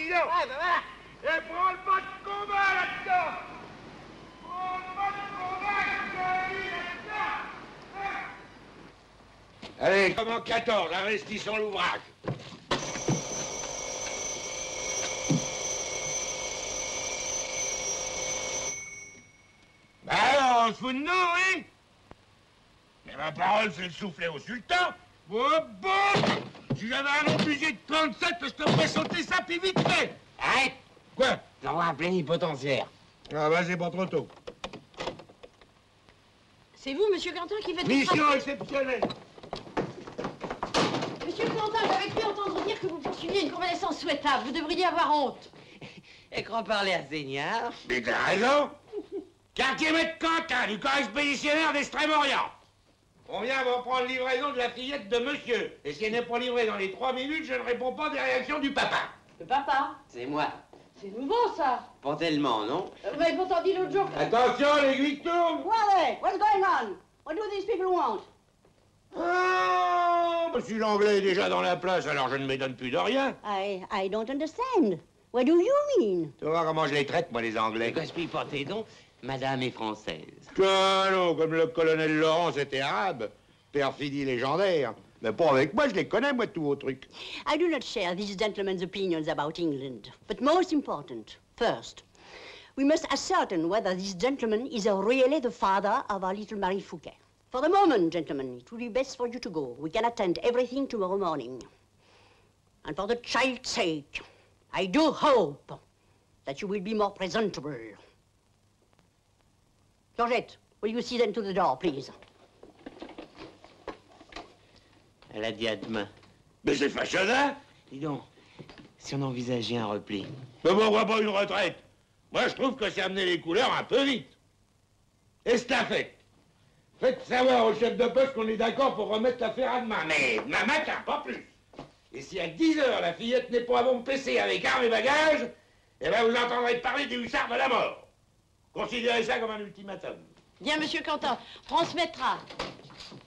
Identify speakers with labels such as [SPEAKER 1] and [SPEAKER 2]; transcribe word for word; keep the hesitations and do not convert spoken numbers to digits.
[SPEAKER 1] président.
[SPEAKER 2] Ah, bah voilà.
[SPEAKER 1] Et prends le pas de combat là-dedans. Prends le pas de combat, là-dedans. Allez, comme en quatorze, investissons l'ouvrage. Ben alors, on se fout de nous, hein? Mais ma parole, c'est le souffler au sultan. Oh, bon! Si j'avais un long budget de trente-sept, je te ferais sauter ça, puis vite fait!
[SPEAKER 2] Arrête.
[SPEAKER 1] Quoi?
[SPEAKER 2] J'envoie un plénipotentiaire.
[SPEAKER 1] Ah bah, c'est pas trop tôt.
[SPEAKER 3] C'est vous, Monsieur Quentin, qui faites...
[SPEAKER 1] Mission exceptionnelle.
[SPEAKER 3] Monsieur Quentin, j'avais cru entendre dire que vous poursuiviez une convalescence souhaitable. Vous devriez avoir honte.
[SPEAKER 2] Et qu'on parlait à Seigneur.
[SPEAKER 1] Mais t'as raison. Quartier maître Quentin, du corps expéditionnaire d'Extrême-Orient. On vient va prendre livraison de la fillette de monsieur. Et si elle n'est pas livrée dans les trois minutes, je ne réponds pas des réactions du papa.
[SPEAKER 3] Le papa?
[SPEAKER 2] C'est moi.
[SPEAKER 3] C'est nouveau, ça.
[SPEAKER 2] Pas tellement, non?
[SPEAKER 3] Vous m'avez pourtant dit l'autre jour...
[SPEAKER 1] Attention, l'aiguille tourne.
[SPEAKER 3] What are they? What's going on? What do these people want?
[SPEAKER 1] Ah, bah, si l'anglais est déjà dans la place, alors je ne m'étonne plus de rien.
[SPEAKER 3] I, I don't understand. What do you mean?
[SPEAKER 1] Tu vois comment je les traite, moi, les anglais.
[SPEAKER 2] Gaspille pas tes dons, madame est française.
[SPEAKER 1] Ah non, comme le colonel Laurence était arabe. Perfidie légendaire. Mais pas avec moi, je les connais, moi, tous vos trucs.
[SPEAKER 3] I do not share these gentlemen's opinions about England. But most important, first, we must ascertain whether this gentleman is really the father of our little Marie Fouquet. For the moment, gentlemen, it will be best for you to go. We can attend everything tomorrow morning. And for the child's sake, I do hope that you will be more presentable. Georgette, will you see them to the door, please?
[SPEAKER 2] Elle a dit à demain.
[SPEAKER 1] Mais c'est fâcheux,
[SPEAKER 2] Dis donc, si on envisageait un repli.
[SPEAKER 1] Mais moi, on voit pas une retraite. Moi, je trouve que c'est amener les couleurs un peu vite. Et c'est la fête. Faites savoir au chef de poste qu'on est d'accord pour remettre l'affaire à demain. Mais demain matin, pas plus. Et si à dix heures, la fillette n'est pas à mon P C avec armes et bagages, eh bien, vous entendrez parler du hussard de la mort. Considérez ça comme un ultimatum.
[SPEAKER 3] Bien, Monsieur Quentin, transmettra.